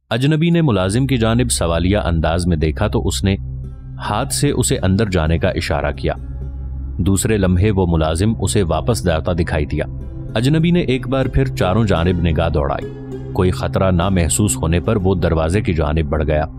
اجنبی نے ملازم کی جانب سوالیہ انداز میں دیکھا تو اس نے ہاتھ سے اسے اندر جانے کا اشارہ کیا۔ دوسرے لمحے وہ ملازم اسے واپس جاتا دکھائی دیا۔ اجنبی نے ایک بار پھر چاروں جانب نگاہ دوڑائی۔ کوئی خطرہ نہ محسوس ہونے پر وہ دروازے کی جانب بڑھ گیا۔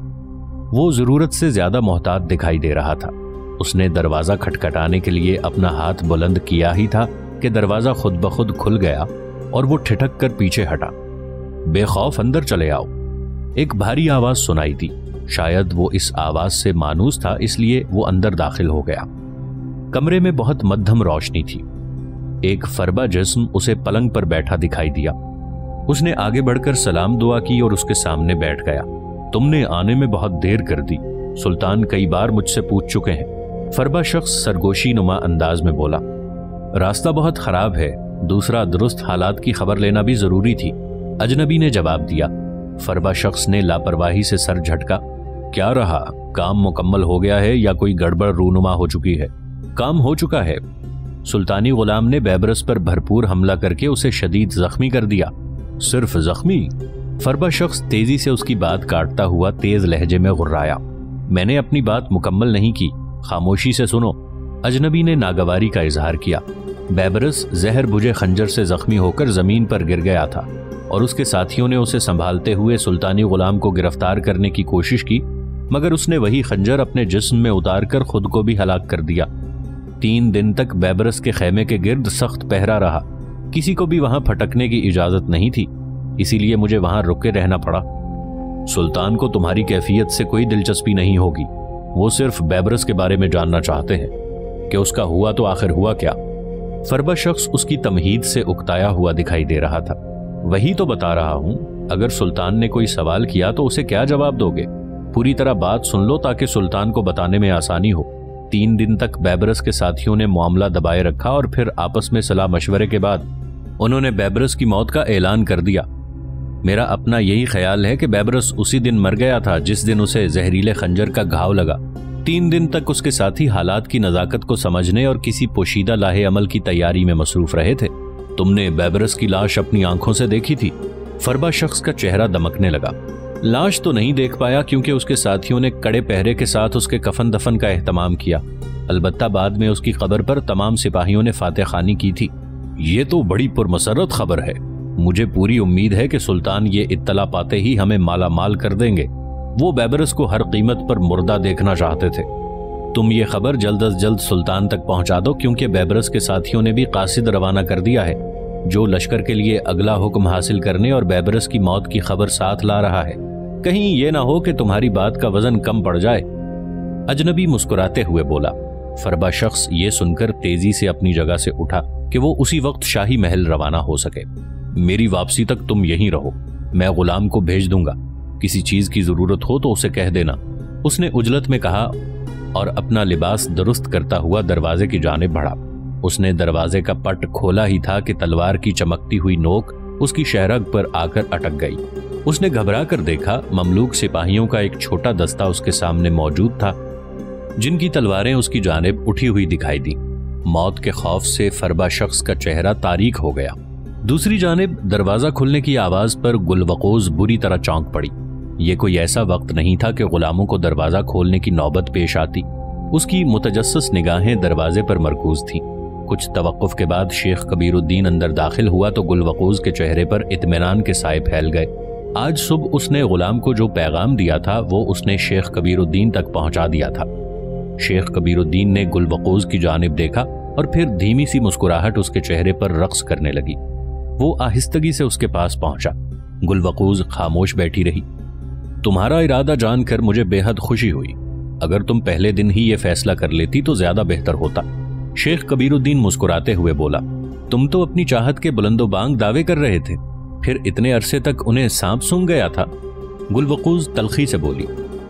وہ ضرورت سے زیادہ محتاط دکھائی دے رہا تھا۔ اس نے دروازہ کھٹکھٹانے کے لیے اپنا ہاتھ بلند کیا ہی تھا کہ دروازہ خود بخود کھل گیا اور وہ ٹھٹک کر پیچھے ہٹا۔ بے خوف اندر چلے آؤ۔ ایک بھاری آواز سنائی دی۔ شاید وہ اس آواز سے مانوس تھا، اس لیے وہ اندر داخل ہو گیا۔ کمرے میں بہت مدھم روشنی تھی۔ ایک فربا جسم اسے پلنگ پر بیٹھا دکھائی دیا۔ اس نے آگے بڑھ کر سلام دعا کی اور اس کے سامنے بیٹھ گیا۔ تم نے آنے میں بہت دیر کر دی، سلطان کئی بار مجھ سے پوچھ چکے ہیں۔ فربا شخص سرگوشی نما انداز میں بولا۔ راستہ بہت خراب ہے، دوسرا درست حالات کی خبر لینا بھی ضروری تھی، اجنبی نے جواب دیا۔ فربا شخص نے لاپرواہی سے سر جھٹکا۔ کیا رہا؟ کام مکمل ہو گیا ہے یا کوئی گڑبڑ رونما ہو چکی ہے؟ کام ہو چکا ہے۔ سلطانی غلام نے بیبرس پر بھرپور حملہ کر کے اسے شدید زخمی کر دیا۔ صرف زخمی؟ فربا شخص تیزی سے اس کی بات کاٹتا ہوا تیز لہجے میں غرایا۔ میں نے اپنی بات مکمل نہیں کی، خاموشی سے سنو۔ اجنبی نے ناگواری کا اظہار کیا۔ بیبرس زہر بجھے خنجر سے زخمی ہو کر زمین پر گر گیا تھا اور اس کے ساتھیوں نے اسے سنبھالتے ہوئے سلطانی غلام کو گرفتار کرنے کی کوشش کی، مگر اس نے وہی خنجر اپنے جسم میں اتار کر خود کو بھی ہلاک کر دیا۔ 3 دن تک بیبرس کے خیمے کے گرد سخت پہرا رہا۔ کسی کو بھی وہاں پھٹکنے کی اجازت نہیں تھی، اسی لیے مجھے وہاں رکے رہنا پڑا۔ سلطان کو تمہاری کیفیت سے کوئی دلچسپی نہیں ہوگی، وہ صرف بیبرس کے بارے میں جاننا چاہتے ہیں کہ اس کا ہوا تو آخر ہوا کیا۔ فربا شخص اس کی تمہید سے اکتایا ہوا دکھائی دے رہا تھا۔ وہی تو بتا رہا ہوں، اگر سلطان نے کوئی سوال کیا تو اسے کیا جواب دو گے؟ پوری طرح بات سن لو تاکہ سلطان کو بتانے میں آسانی ہو۔ 3 دن تک بیبرس کے ساتھیوں نے معاملہ دبائے رکھا اور پھر آپس میں صلاح مشورے کے بعد انہوں نے بیبرس کی موت کا اعلان کر دیا۔ میرا اپنا یہی خیال ہے کہ بیبرس اسی دن مر گیا تھا جس دن اسے زہریلے خنجر کا گھاؤ لگا۔ 3 دن تک اس کے ساتھی حالات کی نزاکت کو سمجھنے اور کسی پوشیدہ لاہے عمل کی تیاری میں مصروف رہے تھے۔ تم نے بیبرس کی لاش اپنی آنکھوں سے دیکھی تھی؟ فربا شخص کا چہرہ دمکنے لگا۔ لاش تو نہیں دیکھ پایا کیونکہ اس کے ساتھیوں نے کڑے پہرے کے ساتھ اس کے کفن دفن کا اہتمام کیا، البتہ بعد میں اس کی قبر پر تمام سپاہیوں نے فاتح خوانی کی تھی۔ یہ تو بڑی پرمسرت خبر ہے۔ مجھے پوری امید ہے کہ سلطان یہ اطلاع پاتے ہی ہمیں مالا مال کر دیں گے۔ وہ بیبرس کو ہر قیمت پر مردہ دیکھنا چاہتے تھے۔ تم یہ خبر جلد از جلد سلطان تک پہنچا دو کیونکہ بیبرس کے ساتھیوں نے بھی قاصد روانہ کر دیا ہے جو لشکر کے لیے اگلا حکم حاصل کرنے اور بیبرس کی موت کی خبر ساتھ لا رہا ہے۔ کہیں یہ نہ ہو کہ تمہاری بات کا وزن کم پڑ جائے۔ اجنبی مسکراتے ہوئے بولا۔ فربا شخص یہ سن کر تیزی سے اپنی جگہ سے اٹھا کہ وہ اسی وقت شاہی محل روانہ ہو سکے۔ میری واپسی تک تم یہیں رہو، میں غلام کو بھیج دوں گا، کسی چیز کی ضرورت ہو تو اسے کہہ دینا، اس نے عجلت میں کہا اور اپنا لباس درست کرتا ہوا دروازے کی جانب بڑھا۔ اس نے دروازے کا پٹ کھولا ہی تھا کہ تلوار کی چمکتی ہوئی نوک اس کی شہرگ پر آ کر اٹک گئی۔ اس نے گھبرا کر دیکھا، مملوک سپاہیوں کا ایک چھوٹا دستہ اس کے سامنے موجود تھا جن کی تلواریں اس کی جانب اٹھی ہوئی دکھائی دی۔ موت کے خوف سے فربا شخص کا چہرہ تاریک ہو گیا۔ دوسری جانب دروازہ کھلنے کی آواز پر گلوقوز بری طرح چونک پڑی۔ یہ کوئی ایسا وقت نہیں تھا کہ غلاموں کو دروازہ کھولنے کی نوبت پیش آتی۔ اس کی متجسس نگاہیں دروازے پر مرکوز تھیں۔ کچھ توقف کے بعد شیخ کبیر الدین اندر داخل ہوا تو گلوقوز کے چہرے پر اطمینان کے سائے پھیل گئے۔ آج صبح اس نے غلام کو جو پیغام دیا تھا وہ اس نے شیخ کبیر الدین تک پہنچا دیا تھا۔ شیخ کبیر الدین نے گلوقوز کی جانب دیکھا اور پھر دھیمی سی مسکراہٹ اس کے چہرے پر رقص کرنے لگی۔ وہ آہستگی سے اس کے پاس پہنچا۔ گلوقوز خاموش بیٹھی رہی۔ تمہارا ارادہ جان کر مجھے بے حد خوشی ہوئی، اگر تم پہلے دن ہی یہ فیصلہ کر لیتی تو زیادہ بہتر ہوتا، شیخ کبیر الدین مسکراتے ہوئے بولا۔ تم تو اپنی چاہت کے بلند و بانگ دعوے کر رہے تھے، پھر اتنے عرصے تک انہیں سانپ سونگ گیا تھا؟ گلوقوز تلخی سے بولی۔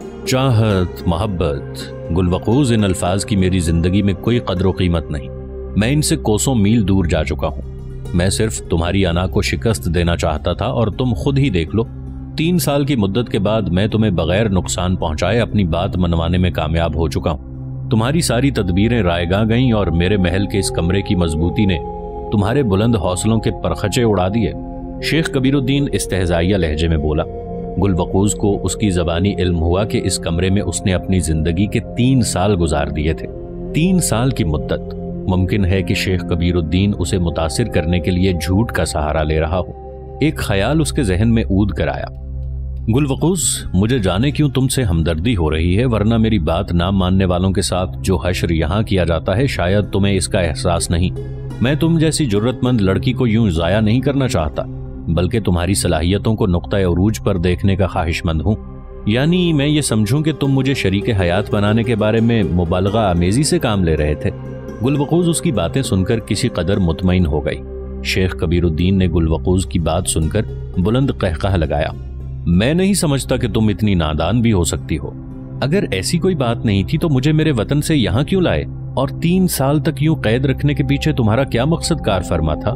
چاہت، محبت، گلوقوز، ان الفاظ کی میری زندگی میں کوئی قدر و قیمت نہیں، میں ان سے کوسوں میل دور جا چکا ہوں۔ میں صرف تمہاری انا کو شکست دینا چاہتا تھا اور تم خود ہی دیکھ لو، 3 سال کی مدت کے بعد میں تمہیں بغیر نقصان پہنچائے اپنی بات منوانے میں کامیاب ہو چکا ہوں۔ تمہاری ساری تدبیریں رائیگاں گئیں اور میرے محل کے اس کمرے کی مضبوطی نے تمہارے بلند حوصلوں کے پرخچے اڑا دیے، شیخ کبیر الدین استہزائیہ لہجے میں بولا۔ گلوقوز کو اس کی زبانی علم ہوا کہ اس کمرے میں اس نے اپنی زندگی کے 3 سال گزار دیے تھے۔ 3 سال کی مدت۔ ممکن ہے کہ شیخ کبیر الدین اسے متاثر کرنے کے لیے جھوٹ کا سہارا لے رہا ہو۔ ایک خیال اس کے ذہن میں اود کر آیا، گلوقوز، مجھے جانے کیوں تم سے ہمدردی ہو رہی ہے، ورنہ میری بات نہ ماننے والوں کے ساتھ جو حشر یہاں کیا جاتا ہے شاید تمہیں اس کا احساس نہیں۔ میں تم جیسی جرت مند لڑکی کو یوں ضائع نہیں کرنا چاہتا، بلکہ تمہاری صلاحیتوں کو نقطہ عروج پر دیکھنے کا خواہش مند ہوں۔ یعنی میں یہ سمجھوں کہ تم مجھے شریک حیات بنانے کے بارے میں مبالغہ آمیزی سے کام لے رہے تھے۔ گلوقوز اس کی باتیں سن کر کسی قدر مطمئن ہو گئی۔ شیخ کبیر الدین نے گلوقوز کی بات سن کر بلند قہقہ لگایا، میں نہیں سمجھتا کہ تم اتنی نادان بھی ہو سکتی ہو۔ اگر ایسی کوئی بات نہیں تھی تو مجھے میرے وطن سے یہاں کیوں لائے، اور 3 سال تک یوں قید رکھنے کے پیچھے تمہارا کیا مقصد کار فرما تھا؟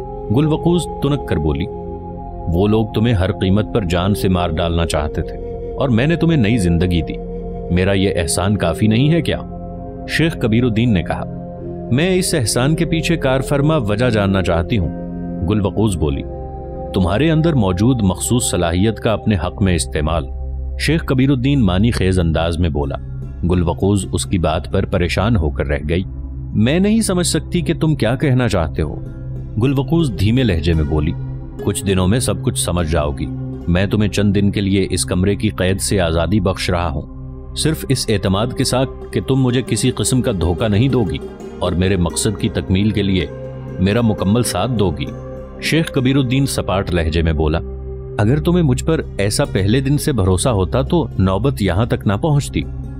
گلوقوز تنک کر بولی، وہ لوگ تمہیں ہر قیمت پر جان سے مار ڈالنا چاہتے تھے، اور میں نے تمہیں نئی زندگی دی۔ میرا یہ احسان کافی نہیں ہے کیا؟ شیخ کبیر الدین نے کہا، میں اس احسان کے پیچھے کار فرما وجہ جاننا چاہتی ہوں۔ گلوقوز بولی، تمہارے اندر موجود مخصوص صلاحیت کا اپنے حق میں استعمال۔ شیخ کبیر الدین معنی خیز انداز میں بولا۔ گلوقوز اس کی بات پر پریشان ہو کر رہ گئی۔ میں نہیں سمجھ سکتی کہ تم کیا کہنا چاہتے ہو۔ گلوقوز دھیمے لہجے میں بولی، کچھ دنوں میں سب کچھ سمجھ جاؤ گی۔ میں تمہیں چند دن کے لیے اس کمرے کی قید سے آزادی بخش رہا ہوں، صرف اس اعتماد کے ساتھ کہ تم مجھے کسی قسم کا دھوکہ نہیں دو گی اور میرے مقصد کی تکمیل کے لیے میرا مکمل ساتھ دو گی۔ شیخ کبیر الدین سپاٹ لہجے میں بولا، اگر تمہیں مجھ پر ایسا پہلے دن سے بھروسہ ہوتا تو نوبت یہاں تک نہ پہنچتی۔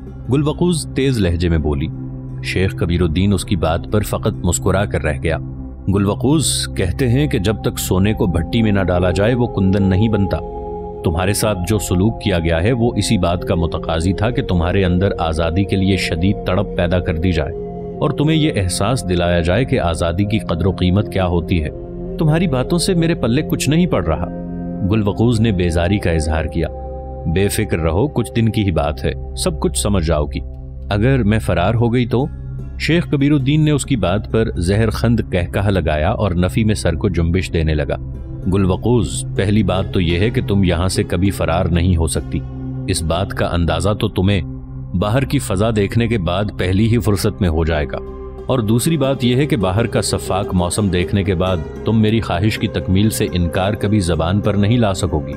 گلوقوز تیز لہجے میں بولی۔ شیخ کبیر الدین اس کی بات پر فقط مسکرا کر رہ گیا۔ گلوقوز، کہتے ہیں کہ جب تک سونے کو بھٹی میں نہ ڈالا جائے وہ کندن نہیں بنتا۔ تمہارے ساتھ جو سلوک کیا گیا ہے وہ اسی بات کا متقاضی تھا کہ تمہارے اندر آزادی کے لیے شدید تڑپ پیدا کر دی جائے اور تمہیں یہ احساس دلایا جائے کہ آزادی کی قدر و قیمت کیا ہوتی ہے۔ تمہاری باتوں سے میرے پلے کچھ نہیں پڑ رہا۔ گلوقوز نے بیزاری کا اظہار کیا۔ بے فکر رہو، کچھ دن کی ہی بات ہے، سب کچھ سمجھ جاؤ گی۔ اگر میں فرار ہو گئی تو؟ شیخ کبیر الدین نے اس کی بات پر زہر خند کہکہ لگایا اور نفی میں سر کو جنبش دینے لگا۔ گلوقوز، پہلی بات تو یہ ہے کہ تم یہاں سے کبھی فرار نہیں ہو سکتی۔ اس بات کا اندازہ تو تمہیں باہر کی فضا دیکھنے کے بعد پہلی ہی فرصت میں ہو جائے گا، اور دوسری بات یہ ہے کہ باہر کا شفاف موسم دیکھنے کے بعد تم میری خواہش کی تکمیل سے انکار کبھی زبان پر نہیں لا سکو گی۔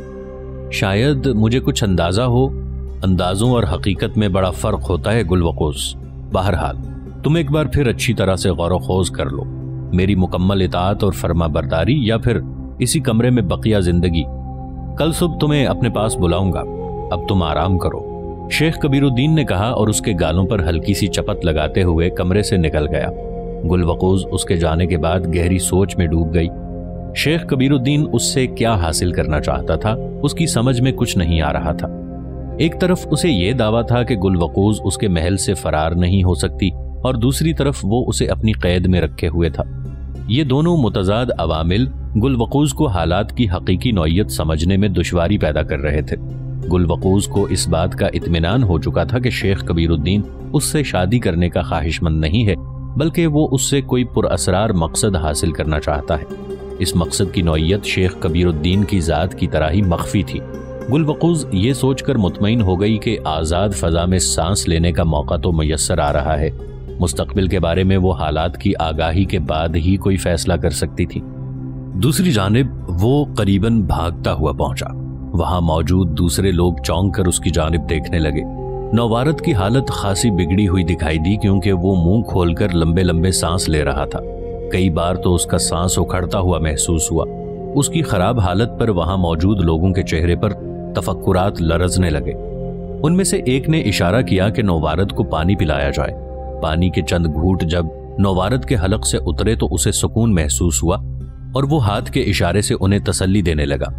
شاید مجھے کچھ اندازہ ہو، اندازوں اور حقیقت میں بڑا فرق ہوتا ہے گلوقوز۔ بہرحال تم ایک بار پھر اچھی طرح سے غور و خوض کر لو، میری مکمل اطاعت اور فرما برداری یا پھر اسی کمرے میں بقیہ زندگی۔ کل صبح تمہیں اپنے پاس بلاؤں گا، اب تم آرام کرو، شیخ کبیر الدین نے کہا اور اس کے گالوں پر ہلکی سی چپت لگاتے ہوئے کمرے سے نکل گیا۔ گلوقوز اس کے جانے کے بعد گہری سوچ میں ڈوب گئی۔ شیخ کبیر الدین اس سے کیا حاصل کرنا چاہتا تھا، اس کی سمجھ میں کچھ نہیں آ رہا تھا۔ ایک طرف اسے یہ دعویٰ تھا کہ گلوقوز اس کے محل سے فرار نہیں ہو سکتی، اور دوسری طرف وہ اسے اپنی قید میں رکھے ہوئے تھا۔ یہ دونوں متضاد عوامل گلوقوز کو حالات کی حقیقی نوعیت سمجھنے میں دشواری پیدا کر رہے تھے۔ گلوقوز کو اس بات کا اطمینان ہو چکا تھا کہ شیخ کبیر الدین اس سے شادی کرنے کا خواہش مند نہیں ہے، بلکہ وہ اس سے کوئی پر اسرار مقصد حاصل کرنا چاہتا ہے۔ اس مقصد کی نوعیت شیخ کبیر الدین کی ذات کی طرح ہی مخفی تھی۔ گلوقوز یہ سوچ کر مطمئن ہو گئی کہ آزاد فضا میں سانس لینے کا موقع تو میسر آ رہا ہے، مستقبل کے بارے میں وہ حالات کی آگاہی کے بعد ہی کوئی فیصلہ کر سکتی تھی۔ دوسری جانب وہ قریباً بھاگتا ہوا پہنچا۔ وہاں موجود دوسرے لوگ چونک کر اس کی جانب دیکھنے لگے۔ نوارد کی حالت خاصی بگڑی ہوئی دکھائی دی، کیونکہ وہ منہ کھول کر لمبے لمبے سانس لے رہا تھا۔ کئی بار تو اس کا سانس اکھڑتا ہوا محسوس ہوا۔ اس کی خراب حالت پر وہاں موجود لوگوں کے چہرے پر تفکرات لرزنے لگے۔ ان میں سے ایک نے اشارہ کیا کہ نوارد کو پانی پلایا جائے۔ پانی کے چند گھونٹ جب نوارد کے حلق سے اترے تو اسے سکون محسوس ہوا، اور وہ ہاتھ کے اشارے سے انہیں تسلی دینے لگا،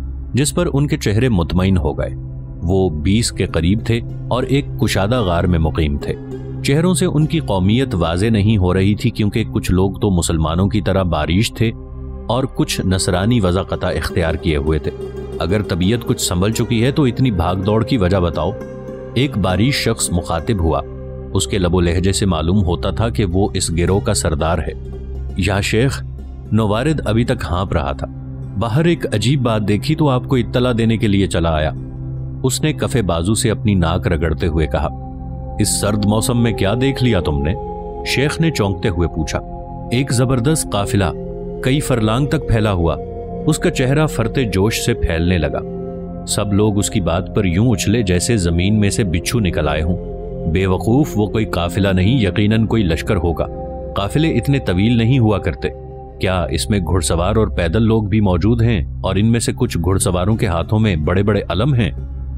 جس پر ان کے چہرے مطمئن ہو گئے۔ وہ 20 کے قریب تھے اور ایک کشادہ غار میں مقیم تھے۔ چہروں سے ان کی قومیت واضح نہیں ہو رہی تھی، کیونکہ کچھ لوگ تو مسلمانوں کی طرح باریش تھے اور کچھ نصرانی وضع قطع اختیار کیے ہوئے تھے۔ اگر طبیعت کچھ سنبھل چکی ہے تو اتنی بھاگ دوڑ کی وجہ بتاؤ۔ ایک باریش شخص مخاطب ہوا۔ اس کے لب و لہجے سے معلوم ہوتا تھا کہ وہ اس گروہ کا سردار ہے۔ یا شیخ؟ نوارد ابھی تک ہانپ رہا تھا۔ बाहर एक अजीब बात देखी तो आपको इत्तला देने के लिए चला आया, उसने कफे बाजू से अपनी नाक रगड़ते हुए कहा। इस सर्द मौसम में क्या देख लिया तुमने? शेख ने चौंकते हुए पूछा। एक जबरदस्त काफिला कई फरलांग तक फैला हुआ, उसका चेहरा फरते जोश से फैलने लगा। सब लोग उसकी बात पर यूं उछले जैसे जमीन में से बिच्छू निकल आए हों। बेवकूफ, वो कोई काफिला नहीं, यकीनन कोई लश्कर होगा। काफिले इतने तवील नहीं हुआ करते। क्या इसमें घुड़सवार और पैदल लोग भी मौजूद हैं और इनमें से कुछ घुड़सवारों के हाथों में बड़े बड़े अलम हैं?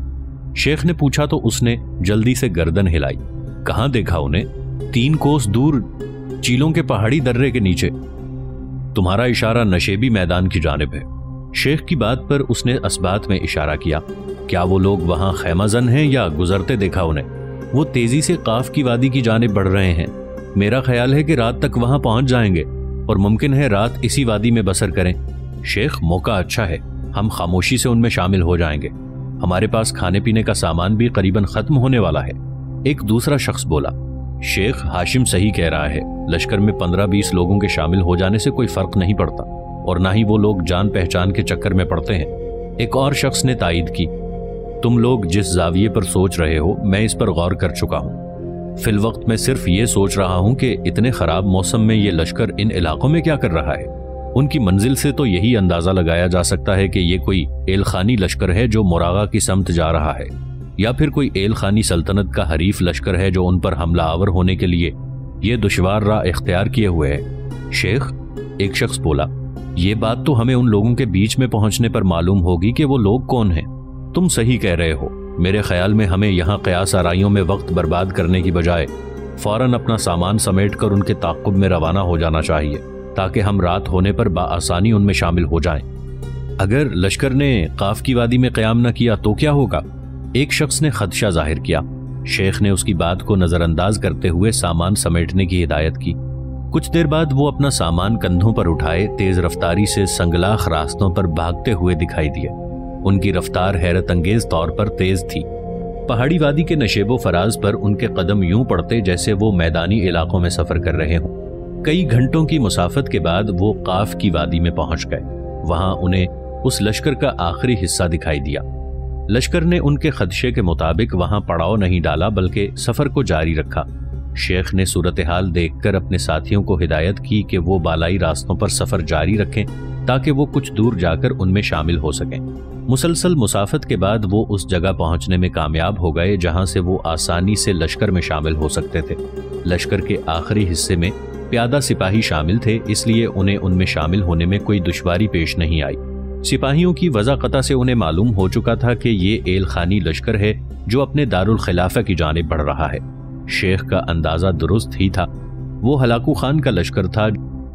शेख ने पूछा तो उसने जल्दी से गर्दन हिलाई। कहां देखा उन्हें? 3 कोस दूर, चीलों के पहाड़ी दर्रे के नीचे। तुम्हारा इशारा नशेबी मैदान की जानिब है। शेख की बात पर उसने असबात में इशारा किया। क्या वो लोग वहां खैमाजन हैं या गुजरते देखा उन्हें? वो तेजी से काफ की वादी की जानिब बढ़ रहे हैं। मेरा ख्याल है कि रात तक वहां पहुंच जाएंगे और मुमकिन है रात इसी वादी में बसर करें। शेख, मौका अच्छा है, हम खामोशी से उनमें शामिल हो जाएंगे। हमारे पास खाने पीने का सामान भी करीबन खत्म होने वाला है। एक दूसरा शख्स बोला। शेख, हाशिम सही कह रहा है, लश्कर में 15-20 लोगों के शामिल हो जाने से कोई फर्क नहीं पड़ता और ना ही वो लोग जान पहचान के चक्कर में पड़ते हैं। एक और शख्स ने तायद की। तुम लोग जिस जाविये पर सोच रहे हो, मैं इस पर गौर कर चुका हूं। फिल वक्त मैं सिर्फ ये सोच रहा हूं कि इतने खराब मौसम में ये लश्कर इन इलाकों में क्या कर रहा है। उनकी मंजिल से तो यही अंदाजा लगाया जा सकता है कि ये कोई एलखानी लश्कर है जो मुरागा की समत जा रहा है, या फिर कोई एलखानी सल्तनत का हरीफ लश्कर है जो उन पर हमला आवर होने के लिए ये दुश्वार राह इख्तियार किए हुए है। शेख, एक शख्स बोला, ये बात तो हमें उन लोगों के बीच में पहुंचने पर मालूम होगी कि वो लोग कौन हैं। तुम सही कह रहे हो। मेरे ख्याल में हमें यहाँ कयास आराइयों में वक्त बर्बाद करने की बजाय फौरन अपना सामान समेट कर उनके ताक़ुब में रवाना हो जाना चाहिए, ताकि हम रात होने पर बाआसानी उनमें शामिल हो जाएं। अगर लश्कर ने काफ की वादी में क़याम न किया तो क्या होगा? एक शख्स ने खदशा जाहिर किया। शेख ने उसकी बात को नजरअंदाज करते हुए सामान समेटने की हिदायत की। कुछ देर बाद वो अपना सामान कंधों पर उठाए तेज रफ्तारी से संगलाख रास्तों पर भागते हुए दिखाई दिए। उनकी रफ्तार हैरत अंगेज तौर पर तेज थी। पहाड़ी वादी के नशेबो फराज पर उनके कदम यूं पड़ते जैसे वो मैदानी इलाकों में सफर कर रहे हों। कई घंटों की मुसाफत के बाद वो काफ की वादी में पहुंच गए। वहां उन्हें उस लश्कर का आखिरी हिस्सा दिखाई दिया। लश्कर ने उनके खदशे के मुताबिक वहां पड़ाव नहीं डाला, बल्कि सफर को जारी रखा। शेख ने सूरत हाल देखकर अपने साथियों को हिदायत की कि वो बालाई रास्तों पर सफर जारी रखें ताकि वो कुछ दूर जाकर उनमें शामिल हो सकें। मुसलसल मुसाफत के बाद वो उस जगह पहुंचने में कामयाब हो गए जहां से वो आसानी से लश्कर में शामिल हो सकते थे। लश्कर के आखिरी हिस्से में प्यादा सिपाही शामिल थे, इसलिए उन्हें उनमें शामिल होने में कोई दुश्वारी पेश नहीं आई। सिपाहियों की वज़ाक़ता से उन्हें मालूम हो चुका था कि ये एलखानी लश्कर है जो अपने दारुल खिलाफा की जानिब बढ़ रहा है। शेख का अंदाजा दुरुस्त ही था। वो हलाकू खान का लश्कर था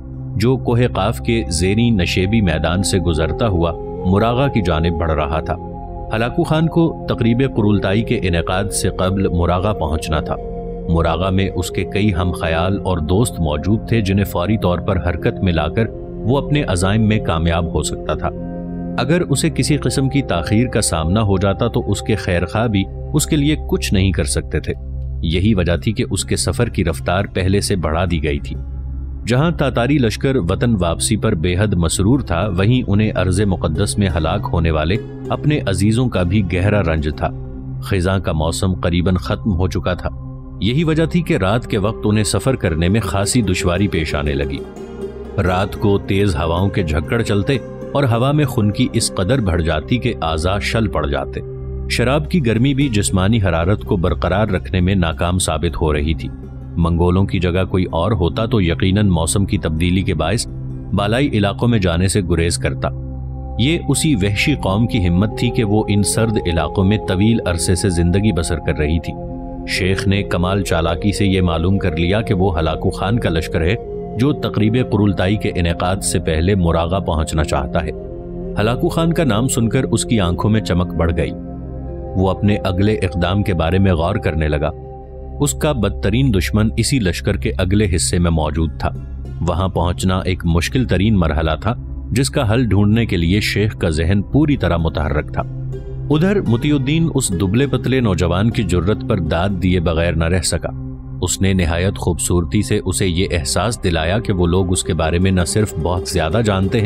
जो कोहे काफ के ज़ेरी नशेबी मैदान से गुजरता हुआ मुरागा की जानिब बढ़ रहा था। हलाकू खान को तकरीब कुरुलताई के इनेकाद से कबल मुरागा पहुंचना था। मुरागा में उसके कई हम ख्याल और दोस्त मौजूद थे जिन्हें फौरी तौर पर हरकत में लाकर वो अपने अज़ाइम में कामयाब हो सकता था। अगर उसे किसी किस्म की ताखीर का सामना हो जाता तो उसके खैरखा भी उसके लिए कुछ नहीं कर सकते थे। यही वजह थी कि उसके सफर की रफ्तार पहले से बढ़ा दी गई थी। जहां तातारी लश्कर वतन वापसी पर बेहद मसरूर था, वहीं उन्हें अर्ज़े मुक़द्दस में हलाक होने वाले अपने अजीजों का भी गहरा रंज था। खिज़ां का मौसम करीबन खत्म हो चुका था। यही वजह थी कि रात के वक्त उन्हें सफर करने में खासी दुश्वारी पेश आने लगी। रात को तेज हवाओं के झक्कड़ चलते और हवा में खुनकी इस कदर बढ़ जाती कि आज़ा शल पड़ जाते। शराब की गर्मी भी जिस्मानी हरारत को बरकरार रखने में नाकाम साबित हो रही थी। मंगोलों की जगह कोई और होता तो यकीनन मौसम की तब्दीली के बायस बालाई इलाकों में जाने से गुरेज करता। ये उसी वहशी कौम की हिम्मत थी कि वो इन सर्द इलाकों में तवील अरसे से जिंदगी बसर कर रही थी। शेख ने कमाल चालाकी से ये मालूम कर लिया कि वो हलाकू खान का लश्कर है जो तकरीब कुरुलताई के इनेकाद से पहले मुरागा पहुंचना चाहता है। हलाकू खान का नाम सुनकर उसकी आंखों में चमक बढ़ गई। वो अपने अगले इक़दाम के बारे में गौर करने लगा। उसका बदतरीन दुश्मन इसी लश्कर के अगले हिस्से में मौजूद था। वहां पहुंचना एक मुश्किल तरीन मरहला था जिसका हल ढूंढने के लिए शेख का जहन पूरी तरह मुतहर्रक था। उधर मुतियुद्दीन उस दुबले पतले नौजवान की जुर्रत पर दाद दिए बगैर न रह सका। उसने निहायत खूबसूरती से उसे ये एहसास दिलाया कि वो लोग उसके बारे में न सिर्फ बहुत ज्यादा जानते हैं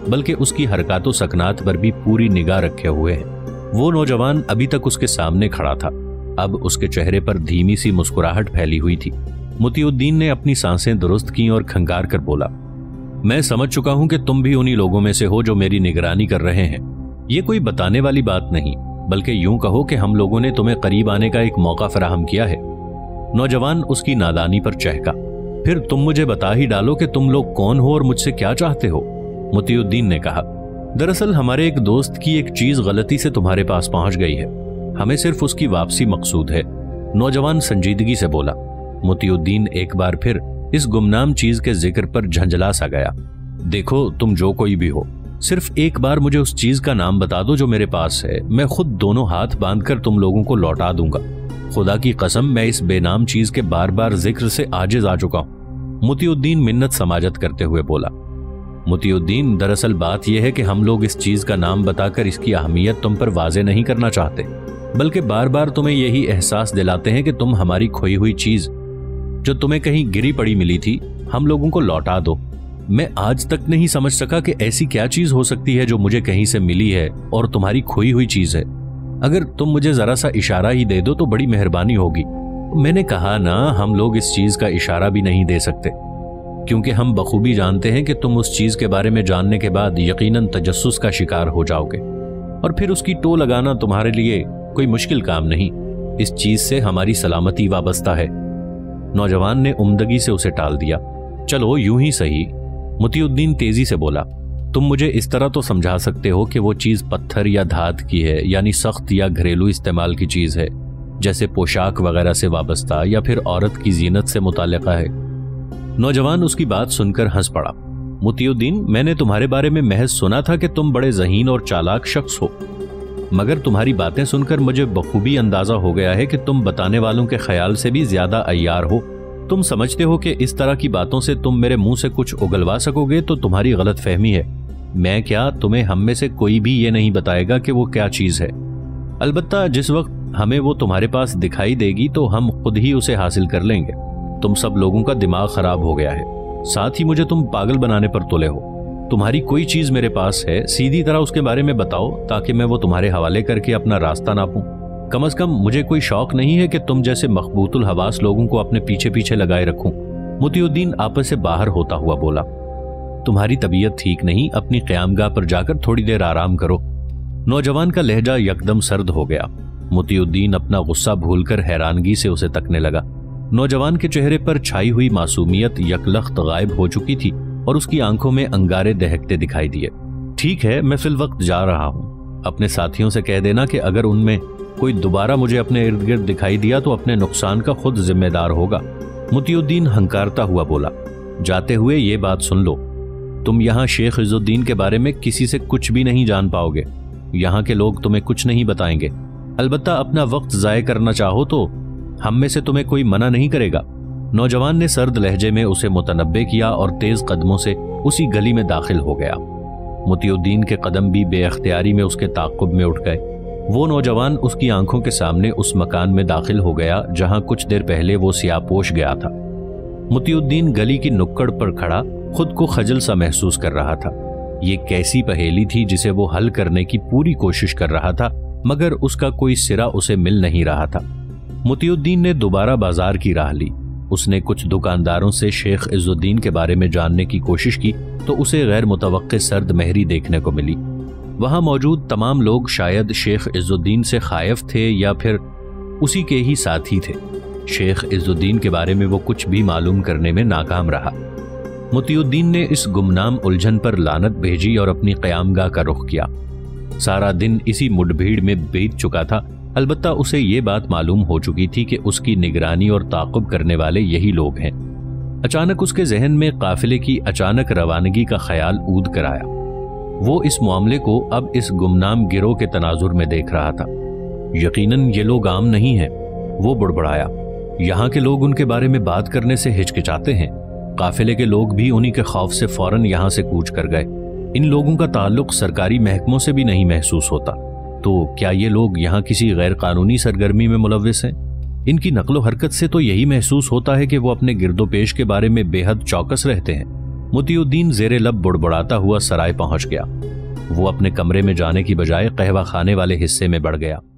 बल्कि उसकी हरकत व सकनात पर भी पूरी निगाह रखे हुए है। वो नौजवान अभी तक उसके सामने खड़ा था, अब उसके चेहरे पर धीमी सी मुस्कुराहट फैली हुई थी। मोतियुद्दीन ने अपनी सांसें दुरुस्त की और खंगार कर बोला, मैं समझ चुका हूं कि तुम भी उन्हीं लोगों में से हो जो मेरी निगरानी कर रहे हैं। ये कोई बताने वाली बात नहीं, बल्कि यूं कहो कि हम लोगों ने तुम्हें करीब आने का एक मौका फराहम किया है। नौजवान उसकी नादानी पर चहका, फिर तुम मुझे बता ही डालो कि तुम लोग कौन हो और मुझसे क्या चाहते हो। मोतियुद्दीन ने कहा, दरअसल हमारे एक दोस्त की एक चीज गलती से तुम्हारे पास पहुंच गई है, हमें सिर्फ उसकी वापसी मकसूद है। नौजवान संजीदगी से बोला। मोतियुद्दीन एक बार फिर इस गुमनाम चीज के जिक्र पर झंझला सा गया। देखो, तुम जो कोई भी हो, सिर्फ एक बार मुझे उस चीज का नाम बता दो जो मेरे पास है, मैं खुद दोनों हाथ बांधकर तुम लोगों को लौटा दूंगा। खुदा की कसम, मैं इस बेनाम चीज के बार बार जिक्र से आजिज आ चुका हूं। मोतियुद्दीन मिन्नत समाजत करते हुए बोला। मोतियुद्दीन, दरअसल बात यह है कि हम लोग इस चीज का नाम बताकर इसकी अहमियत तुम पर वाजे नहीं करना चाहते, बल्कि बार बार तुम्हें यही एहसास दिलाते हैं कि तुम हमारी खोई हुई चीज जो तुम्हें कहीं गिरी पड़ी मिली थी, हम लोगों को लौटा दो। मैं आज तक नहीं समझ सका कि ऐसी क्या चीज हो सकती है जो मुझे कहीं से मिली है और तुम्हारी खोई हुई चीज है। अगर तुम मुझे जरा सा इशारा ही दे दो तो बड़ी मेहरबानी होगी। मैंने कहा ना, हम लोग इस चीज का इशारा भी नहीं दे सकते, क्योंकि हम बखूबी जानते हैं कि तुम उस चीज के बारे में जानने के बाद यकीनन तजस्सुस का शिकार हो जाओगे, और फिर उसकी टो लगाना तुम्हारे लिए कोई मुश्किल काम नहीं। इस चीज से हमारी सलामती वाबस्ता है। नौजवान ने उम्दगी से उसे टाल दिया। चलो यूं ही सही। मोतियुद्दीन तेजी से बोला, तुम मुझे इस तरह तो समझा सकते हो कि वो चीज पत्थर या धात की है, यानी सख्त या घरेलू इस्तेमाल की चीज है, जैसे पोशाक वगैरह से वाबस्ता, या फिर औरत की जीनत से मुताल्लिका है। नौजवान उसकी बात सुनकर हंस पड़ा। मोतियुद्दीन, मैंने तुम्हारे बारे में महज सुना था कि तुम बड़े ज़हीन और चालाक शख्स हो, मगर तुम्हारी बातें सुनकर मुझे बखूबी अंदाजा हो गया है कि तुम बताने वालों के ख्याल से भी ज्यादा अय्यार हो। तुम समझते हो कि इस तरह की बातों से तुम मेरे मुंह से कुछ उगलवा सकोगे, तो तुम्हारी गलत फहमी है। मैं क्या, तुम्हें हम में से कोई भी ये नहीं बताएगा कि वो क्या चीज है। अलबत्ता जिस वक्त हमें वो तुम्हारे पास दिखाई देगी तो हम खुद ही उसे हासिल कर लेंगे। तुम सब लोगों का दिमाग खराब हो गया है, साथ ही मुझे तुम पागल बनाने पर तुले हो। तुम्हारी कोई चीज मेरे पास है, सीधी तरह उसके बारे में बताओ ताकि मैं वो तुम्हारे हवाले करके अपना रास्ता नापूं। कम से कम मुझे कोई शौक नहीं है कि तुम जैसे मखबूतुल हवास लोगों को अपने पीछे पीछे लगाए रखूं। मोतियुद्दीन आपस से बाहर होता हुआ बोला, तुम्हारी तबीयत ठीक नहीं, अपनी क़यामगाह पर जाकर थोड़ी देर आराम करो। नौजवान का लहजा यकदम सर्द हो गया। मोतियुद्दीन अपना गुस्सा भूलकर हैरानगी से उसे तकने लगा। नौजवान के चेहरे पर छाई हुई मासूमियत यकलख्त गायब हो चुकी थी और उसकी आंखों में अंगारे दहकते दिखाई दिए। ठीक है, मैं फिल वक्त जा रहा हूं। अपने साथियों से कह देना कि अगर उनमें कोई दोबारा मुझे अपने इर्द गिर्द दिखाई दिया तो अपने नुकसान का खुद जिम्मेदार होगा। मोतियुद्दीन हंकारता हुआ बोला, जाते हुए ये बात सुन लो, तुम यहाँ शेख इज़्ज़ुद्दीन के बारे में किसी से कुछ भी नहीं जान पाओगे। यहाँ के लोग तुम्हें कुछ नहीं बताएंगे। अलबत्ता अपना वक्त ज़ाय करना चाहो तो हम में से तुम्हें कोई मना नहीं करेगा। नौजवान ने सर्द लहजे में उसे मुतनब्बे किया और तेज कदमों से उसी गली में दाखिल हो गया। मोतियुद्दीन के कदम भी बेअख्तियारी में उसके ताक़ुब में उठ गए। वो नौजवान उसकी आंखों के सामने उस मकान में दाखिल हो गया जहां कुछ देर पहले वो सियापोश गया था। मोतियुद्दीन गली की नुक्कड़ पर खड़ा खुद को खजल सा महसूस कर रहा था। ये कैसी पहेली थी जिसे वो हल करने की पूरी कोशिश कर रहा था, मगर उसका कोई सिरा उसे मिल नहीं रहा था। मोतियुद्दीन ने दोबारा बाजार की राह ली। उसने कुछ दुकानदारों से शेख इज़्ज़ुद्दीन के बारे में जानने की कोशिश की तो उसे गैर मुतवक्के सर्द महरी देखने को मिली। वहां मौजूद तमाम लोग शायद शेख इज़्ज़ुद्दीन से खायफ थे या फिर उसी के ही साथी थे। शेख इज़्ज़ुद्दीन के बारे में वो कुछ भी मालूम करने में नाकाम रहा। मोतियुद्दीन ने इस गुमनाम उलझन पर लानत भेजी और अपनी क़यामगाह का रुख किया। सारा दिन इसी मुठभेड़ में बीत चुका था। अलबत्ता उसे ये बात मालूम हो चुकी थी कि उसकी निगरानी और ताक़ुब करने वाले यही लोग हैं। अचानक उसके जहन में काफिले की अचानक रवानगी का ख्याल ऊद कर आया। वो इस मामले को अब इस गुमनाम गिरोह के तनाजुर में देख रहा था। यकीनन ये लोग आम नहीं हैं। वो बुड़बड़ाया, यहाँ के लोग उनके बारे में बात करने से हिचकिचाते हैं। काफिले के लोग भी उन्हीं के खौफ से फौरन यहाँ से कूच कर गए। इन लोगों का ताल्लुक सरकारी महकमों से भी नहीं महसूस होता। तो क्या ये लोग यहाँ किसी गैर कानूनी सरगर्मी में मुलव्विस हैं? इनकी नकलो हरकत से तो यही महसूस होता है कि वो अपने गिरदोपेश के बारे में बेहद चौकस रहते हैं। متی الدین زیر لب بڑبڑاتا ہوا سرائے پہنچ گیا۔ وہ اپنے کمرے میں جانے کی بجائے قہوہ خانے والے حصے میں بڑھ گیا۔